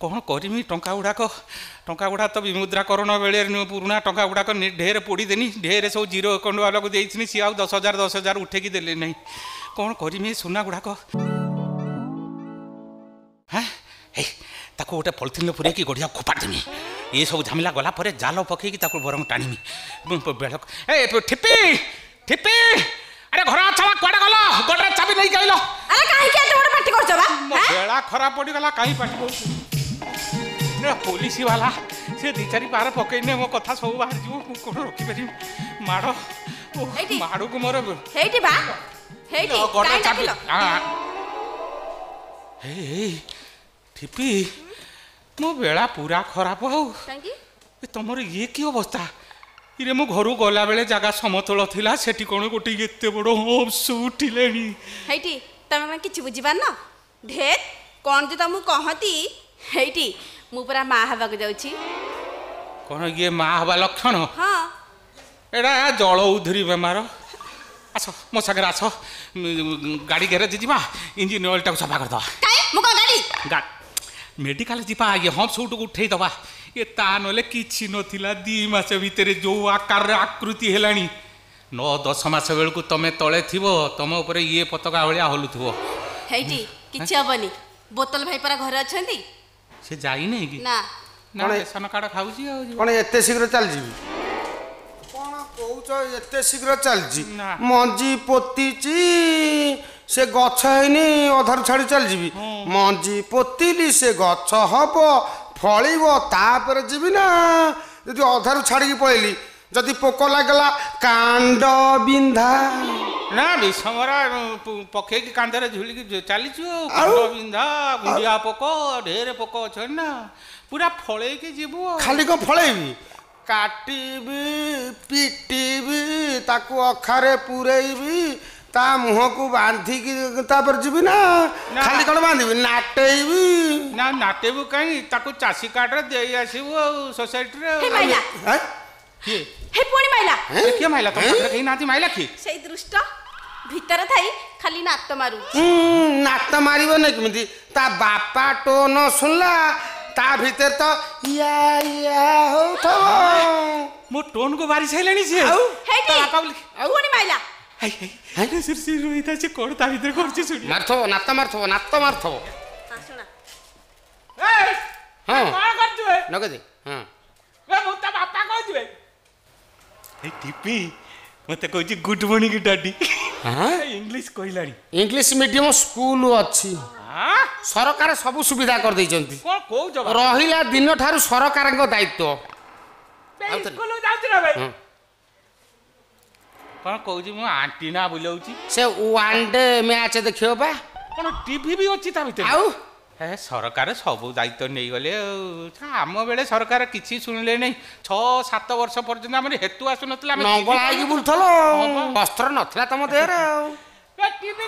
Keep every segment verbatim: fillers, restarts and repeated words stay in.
कौन करमी टंका गुड़ाक टंका गुड़ा तो विमुद्राकरण बेले पुराणा टंका गुड़ाक ढेर पोड़देनी ढेर सब जीरो अकाउंट वाला को देनी सी आउ दस हजार दस हजार उठेकी देले नहीं कौन करमी सुना गुड़ाक हाँ ताको गोटे पॉलिथिन पूरे कि गड़िया खोपाड़देमी ये सब झमेला गला पर जाल पकईकी बरम टाणीमी बेल ए ठिपी ठिपी अरे घर अच्छा कड़े गल गोटे चाबी नहीं कहल अरे काहे के एते बड़ पार्टी करछ बा मो बेला खराब पड़ी गला काहे पार्टी कर रे पुलिस वाला से दी चारि पार पकईने मो कथा सब बाहर जीव कोन रखि पारि माडो माडो को मोर हेटी बा हेटी गोटे चाबी हां हे ठिपी मो बेला पूरा खराब हो काहे तमर ये की अवस्था इरे मो घर गला बेले जगह समतल थिला सेठी कोन गोटे एते बड़ हंस उठिलेनी हेटी तमे किछि बुझिबार न ढेर कोन जे तमु कहती हेटी मु पूरा मां हवा को जाउची कोन ये मां हवा लक्षण हां एडा जल उधरी बेमार आस मो सागर आस गाड़ी गैरेज जीवा इंजिन ऑयल टाको सफा कर दवा काई मु को गाड़ी गा मेडिकल जीवा ये हम सूट को उठे दवा ये ता नले किछि नथिला दी मास भितरे जो आकार आकृति हेलानी नौ दस मास बेलू तमे तले थिबो तम ऊपर ये पताका भलिया हलुथबो हेटी किछि हबनी बोतल भाई पर घर अछंती से जाई नै कि ना ना सन काड खाउची आ कोन एते शीघ्र चल जीवी कोन कहउछ एते शीघ्र चल जी मंजी पोतीची से गछ हैनी अधर छाड़ी चल जीवी मंजी पोतीली से गछ हबो फलिबो तापर जीवी ना यदि अधर छाड़ी पळेली जदि पोक लागला कांड बिंधा ना विषमरा पखे की कांदरे झुली की चली कांड बिंधा गुंडिया पोक ढेर पोक अछन ना पूरा फळे के जीवो खाली को फळेबी काटीबी पिटीबी ताकू अखारे पुरेबी ता मुह को बांधी की तापर जीवी ना खाली कोन बांधीबी नाटेबी ना नाटेबू कहीं ताकू चासी काट रे देई आसीबो सोसाइटी रे हे माइला हैं के हे पुणी माइला के माइला तुम पाखरे कहीं नाती माइला की सेई दृष्ट भीतर थाई खाली नात मारू हम्म नात मारिबो नै किमिति ता बापा टोन सुनला ता भीतर तो या या हो थो मो टोन को बारी सैलेनी छे हेटी पुणी माइला हाय हाय सिर सिर रोइता छे कोन ता भीतर करछि सुनी मारथो नात मारथो नात मारथो हां सुना ए हां कोन करछु ए नगदे हां ए मुता बापा कहछु ए ए टिपी मते कहछि गुड मॉर्निंग डैडी हां इंग्लिश कहलानी इंग्लिश मीडियम स्कूल अछि हां सरकार सब सुविधा कर दै जंती कोन को जवाब रहिला दिन ठारू सरकार को दायित्व स्कूल जाउछ रे भाई कोन कहछि मु आंटी ना बुलाउछि से वन डे मैच देखियो बा कोन टीवी भी अछि ता भीतर आउ हे सरकार सब दायित्व नहीं गले आम बेले सरकार किसी शुणिले नहीं छह सात वर्ष पर्यंत आम हेतु आसु नथिला नंगला आइकी बुलथलो वस्त्र नथिला तम देहरे टीवी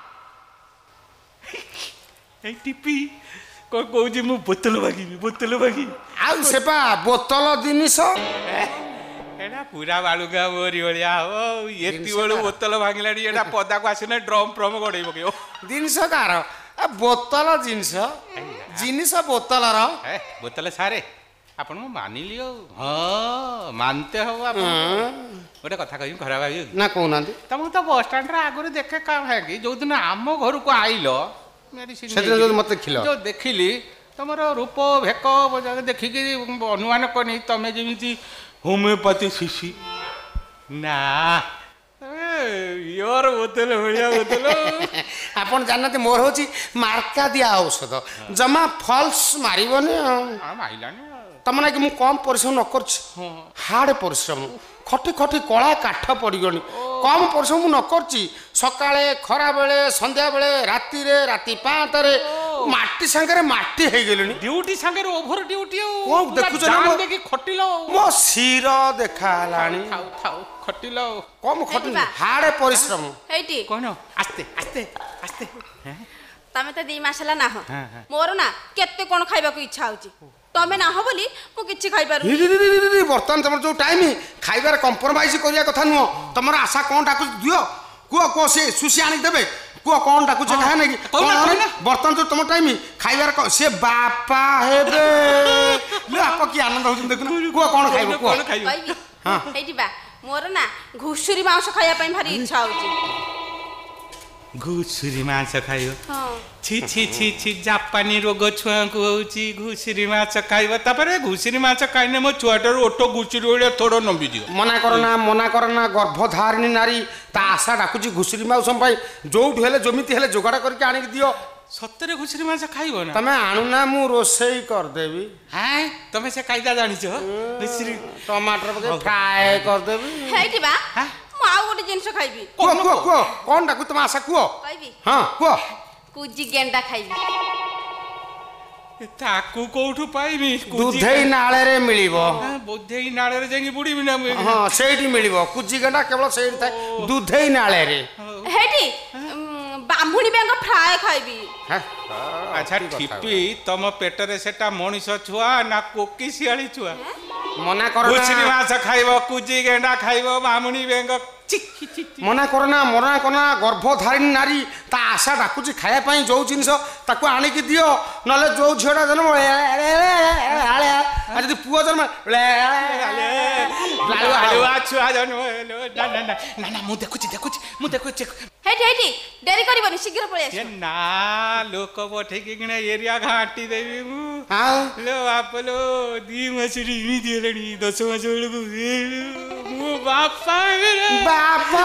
ए टीवी को कहूजी मु बोतल भागिबी बोतल भागी आउ सेपा बोतल जिनिस एडा पूरा बालुगा मोरी भलिया हो एति बळु बोतल भागिलाडी एडा पदा को आसिने ड्रम फ्रम गडै पकेओ जिनिस कार बोतल जिनिस जिनिस बोतल र ए बोतल सारे आपण मानि लियो हां मानते हो आपण गोटे कथा कहि खराब भाई ना कहना तुम तो बस स्टैंड रे आगुरी देखे का है कि जो दिन आम घर को आइलो मेडिसिन से जो मत खिलो जो देखिली तुमर रूप भेक देखिकी अनुमान कनी तमे जेमिति होमियोपैथी शिशी ना योर बोतल भलिया बोतल आपण जानते मोर होची मार्का दिया औषध जमा फॉल्स मारिबनी हां माइलानी तमना कि मु कम परिश्रम न करछि हार्ड परिश्रम खटी खटी कला काठ पड़गनी कम परिश्रम न करछि सकाळे खरा बेले संध्या बेले राति रे राति पाँच रे माटी संगे माटी हे गेलनी ड्यूटी संगे ओभर ड्यूटी ओ देखु जान देखि खटिलो मो सिर देखालानी थाउ थाउ खटिलो कम खटी हार्ड परिश्रम हेटी कोन आस्ते आस्ते आस्ते तमे त दी मासला ना हो मोर ना केते कोन खाइबा को इच्छा होची तमे ना हो बोली मु किछि खाइ पारु बर्तमान तुम जो टाइम खाइबार कंप्रोमाइज करिया कथा नुह तुम आशा कौन डाक दियो कुह कुह से सुशी आनी देबे कुह कौन डाकुचे कहे नहीं बर्तमान जो तुम टाइम खाइबार से बापा हेबे ले आप की आनंद होउछ देखु कुह कौन खाइबो कुह कहबी हां एठी बा मोर ना घुसुरी मांस खाया पई भारी इच्छा होउची घुसुरी मांस खाइयो छी छी छी छी जापानी रोग छुआ को होउची घुसुरी मांस खाइबो तापरे घुसुरी मांस खाइने मो छुआटर ओटो घुसुरी ओळे थोड़ो नंबी दियो मना करना मना करना गर्भधारिणी नारी ता आशा डाकुची घुसुरी मांस भाई जोठ हेले जमिति हेले जोगाड़ करके आनी दियो सत्तरे घुसुरी मांस खाइबो ना तमे आनु ना मु रोसई कर देबी हां तमे से कायदा जानिछो घुसुरी टमाटर पके फ्राई कर देबी हेठी बा मु आउ गोटे जिंस खाइबी को को को कोन डाकू तुम आशा को कहबी हां को कुजी गेंडा खाइबी ताकू कोठु पाइबी दुधई नाळे रे मिलिबो बुधई नाळे रे जेंगी बुडी बिना हां सेठी मिलिबो कुजी गेंडा केवल सेठी थाए दुधई नाळे रे हेठी बामुणी बेंग फ्राई खाइबी अच्छा ठिपी तम पेटरे सेटा मनीष छुआ ना कोकी सियाली छुआ मना करना घुसुरी मांस खाइबो कुजी गेंडा खाइबो बामुणी बेंग मना करना मना करना गर्भधारिणी नारी ता आशा डाकुची खाया पई जो जिंस ताको आनी की दियो नले जो झियोडा जन्म आ जदी पुओ जन्म लालू आलू छुआ जन्म ना ना ना ना ना मु देखुची देखुची मु देखुची हेठी हेठी देरी करबनी शीघ्र पळे आस ना लोक बठे की गणे एरिया घाटी देबी मु हां लो आपलो दी मसरी नी दिलणी दस मास बेलकु मु बापा बापा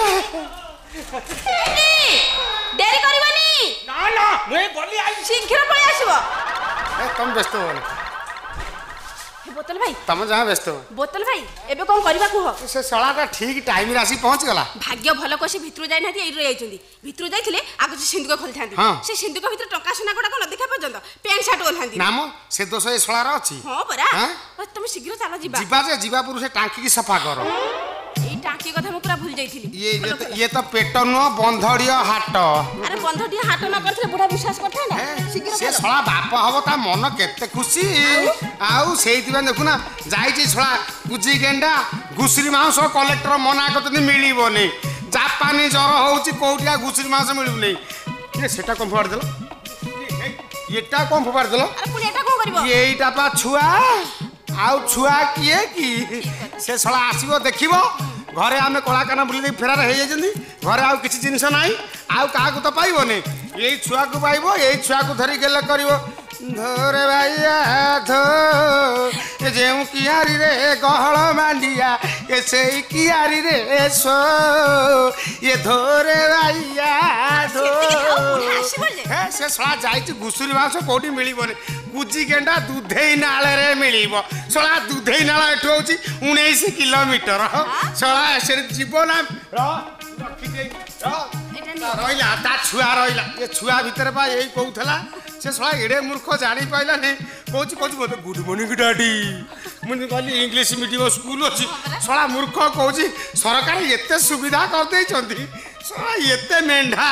हेठी देरी करबनी ना ना मैं बोली आई शीघ्र पळे आसीबो ए तुम व्यस्त हो बोतल भाई तुम जहाँ व्यस्त हो बोतल भाई एबे कोन करबा कुह से सलाटा ठीक टाइम रे आसी पहुंच गला भाग्य भलो कोसी भितरु जाई नाथि एई रही जाइछन्ती भितरु जाइथिले आगु से सिंदुक खोल थांती से सिंदुक भितर टका सोना गोडा को न देखा पर्यंत पेन शर्ट ओल थांती नाम से दोष ए सलारा अछि हां परा तुम शीघ्र चला जिबा जिबा जे जिबा पुरु से टांकी की सफा करो एई टांकी कथा मु पूरा भूल जाइथिली ये ये तो, ये तो पेट न बंधड़िया हाट अरे बंधड़िया हाट न करथले बुढ़ा विश्वास करथा ना शीघ्र से सळा बाप हबो ता मन केते खुशी आउ सेइति बन देखु ना जाईची सळा कुजी गेंडा घुसरी मांस कलेक्टर मना करतनी मिलिबो नै जापानी जर होउची कोटिया घुसरी मांस मिलु नै ये सेटा कोन फवार देलो एटा कोन फवार देलो अरे पुनी एटा कोन करबो एटा पा छुआ आउ छुआ किए की से सळा आसीबो देखिबो घरे आमे कलाकाना बुली दे फेरार हे जंदी घरे आउ किछि जिंस नाही आउ काहा को तो पाइबो नै एई छुआ को पाइबो एई छुआ को धरि गेले करिवो धोरे भाइया धो जेउ कियारी रे गहळ मांडिया ए सेई कियारी रे सो ये धोरे भाइया धो हे से सळा जाईची घुसुरी मांस कोठी मिलिबो नै कुजी गेंडा दुधेई नाळे रे मिलिबो सळा दुधेई नाळा एठो होची उन्नीस किलोमीटर सळा से जीवन रखी दे रहिला ता छुआ रहिला ये छुआ भीतर बा एई कहउथला से सळा एडे मूर्ख जानी पाइला नै कहउची कहउची मते गुड मॉर्निंग डैडी मुनि कहली इंग्लिश मीडियम स्कूल अछि सळा मूर्ख कहउची सरकार एते सुविधा कर देई छथि सळा एते मेंढा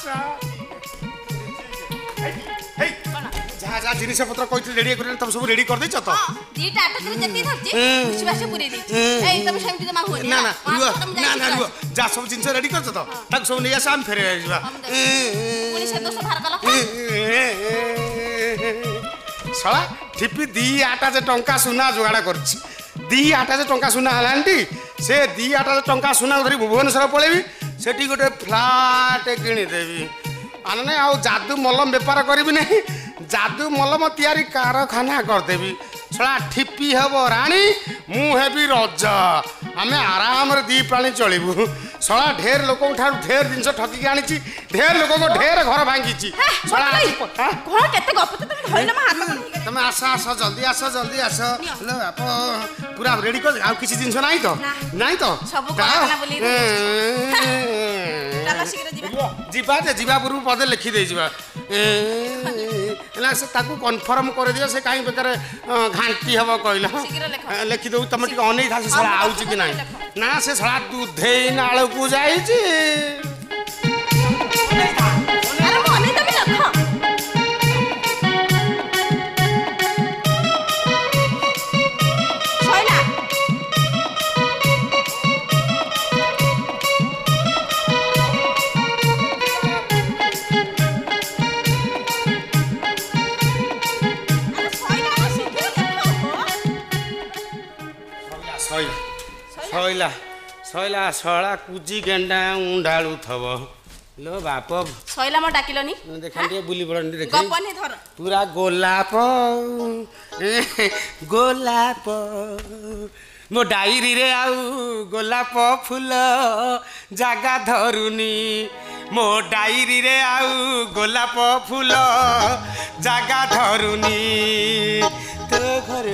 हे जा जा जिनिस पत्र कइति रेडी करन तब सब रेडी कर दै छ त दीटा आटा करे जति धरछि विश्वास पुरे दै ए तब सेमति जमा हो ना ना ना ना रुआ जा सब जिनिस रेडी कर छ त तक सब नै आसाम फेरे आइबा पुनी से दोस भार कला सळा ठिपी दी आटा जे टंका सुना जोगाड़ा करछि दी आटा जे टंका सुना हलांटी से दी आटा जे टंका सुना धरि भुवनेश्वर पळेबी सेठी गोटे फ्लैट किनि देबी आने नै आउ जादू मलम व्यापार करबी नै जादू मलम तैयारी कारखाना करदेवी सला ठिपी हब राणी मु हेबी रजा आमे आराम रे दी प्राणी चलिबू सला ढेर लोक ठार ढेर जिंस ठकी आनी ढेर लोक को ढेर घर भांगी सला कोन केते गप त तुम धइल मा हाथ तुम आस आस जल्दी आस जल्दी आस लो आप पूरा रेडी कर आ किसी जिंस नाही तो नाही तो सब कारखाना बोली चलो शीघ्र जीवा जीवा जे जीवा पूर्व पदे लिखि दे जीवा एला से ताकू कन्फर्म कर दियो से काई बेकर घांटी हबो कहला लिखि दउ तम टिक अनै था से सला आउची कि नाही ना से सला दूधे नाळ को जाई छी अरे मो अनै त भी लख सोइला सैला सैला शला कुजी गेंडा उंडाळू थब लो बाप सैला म डाकिलनी देखा टे बुली बड़न देखे गपने धर पूरा गोलाप गोलाप मो डायरी रे आउ गोलाप फूल जागा धरुनी मो डायरी रे आउ गोलाप फूल जागा धरुनी तो घरे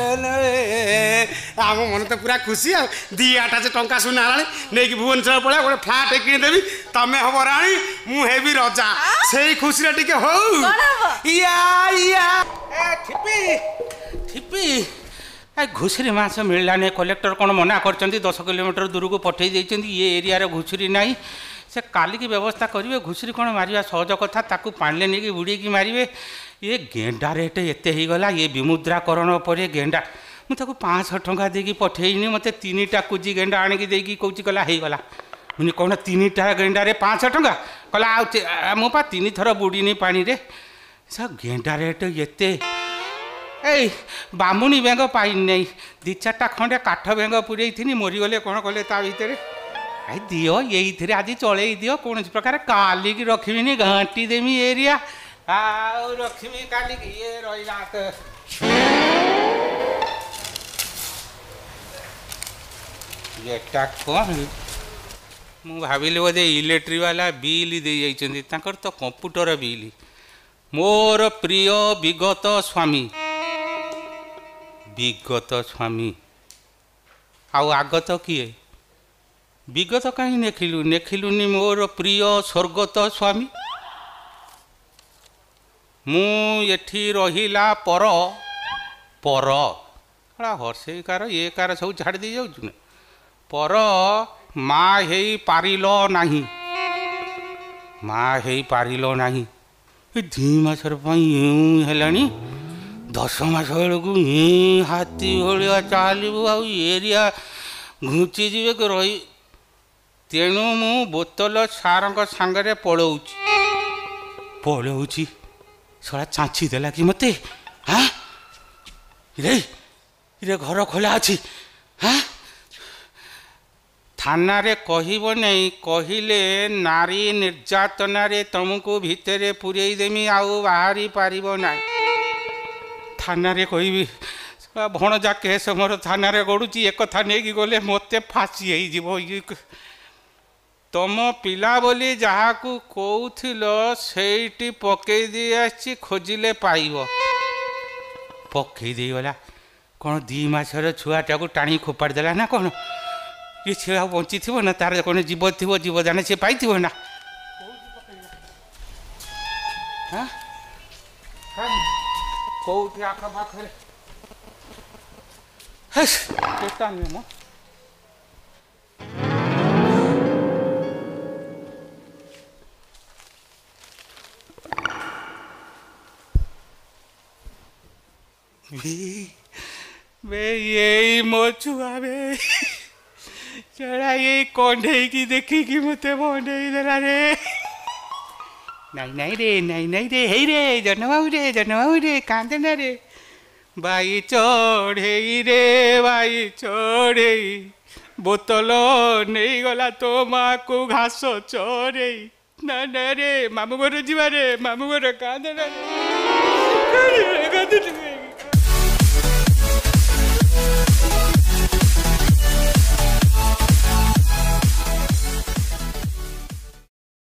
आम मन तो पूरा खुशी आ दी आटा से टंका सुना नहीं कि भुवनेश्वर पड़ा गोटे फ्लाट किदेवी तमें हम राणी मु हेबी रजा से खुशी रे टिके हो या या ए ठिपी ठिपी ए घुसरी मास मिललाने कलेक्टर कौन मना कर दस किलोमीटर दूर को पठे ये एरिया घुसरी ना से काली की व्यवस्था करेंगे घुसरी कौन मारिया सहज कथा ताकू पानी नहीं बुड़े मारे ये गेंडा रेट एत होगला ये विमुद्राकरण पर गेंडा मुझे पाँच टंका देकी पठेनी मत तीन टा कुजी गेंडा आणिकी देकी कौची कला होगला मुझे कौन तीन टा गेंडा पाँच टंका कला मुझे तीन थर बुड़ीनी पानी रे सब गेंडा रेट एत ए बामुणी बेंग पाइन नहीं दी चार्टा खंडे काठ बेंग पुरे थी मरीगले कौन कले ता भितर आई दियो ये आज चल दियो कौन प्रकार काली की रखी घाटी देमी एरिया आउ रखी काली ये रहा एटा कौन मु भाविली बोधे इलेक्ट्रिक वाला बिल दे जाइए तो कंप्यूटर बिल मोर प्रिय विगत स्वामी विगत स्वामी आउ आगत किए विगत कहीं नेखिलु नेखिलुनी मोर प्रिय स्वर्गत स्वामी मु एठी रहिला पर पर हर्षे कार ये कार सब छाड़ दे जाऊँ पर माँ हे पारिल नाही माँ हे पारिल नाही दी मासर है दस मास बेलू ये हाथी भाया चलू आरिया घुची जी रही तेणु मु बोतल सार सांगे पलाऊँ पलाऊँ सड़ा चाची देला कि मत हाँ रे रे घर खोला अच्छी हाँ थाना रे कहब नहीं कहले नारी निर्यातना रे तुमको भितर पूरे देमी आउ बाहरी पारिब ना थाना रे कहबी भणजा केस मोर थाना रे गड़ुची एक कथा नहीं कि गले मत फाँसी हो तुम पिला बोली जहाँ को कौथिल सेठी पकई दी आसी खोजिले पाइब पकई दे गला कौन दी मासर छुआटा को टाणी खोपाड़ देला ना कौन ये छुआ बंची थी ना तार कौन जीव थी जीव जाने सी पाई थी ना कौटी आख पाखे मो बे यही मो छुआ बे चढ़ा ये कंडे की देखी कि मत बंडे देला रे नहीं नहीं रे नहीं नहीं रे हे रे जनबाबू रे जनबाबू रे कांदे ना रे बाई चढ़े रे बाई चढ़े बोतल नहीं गला तो माँ को घास चढ़े ना ना रे मामू घर जीवा रे मामू घर कांदे ना रे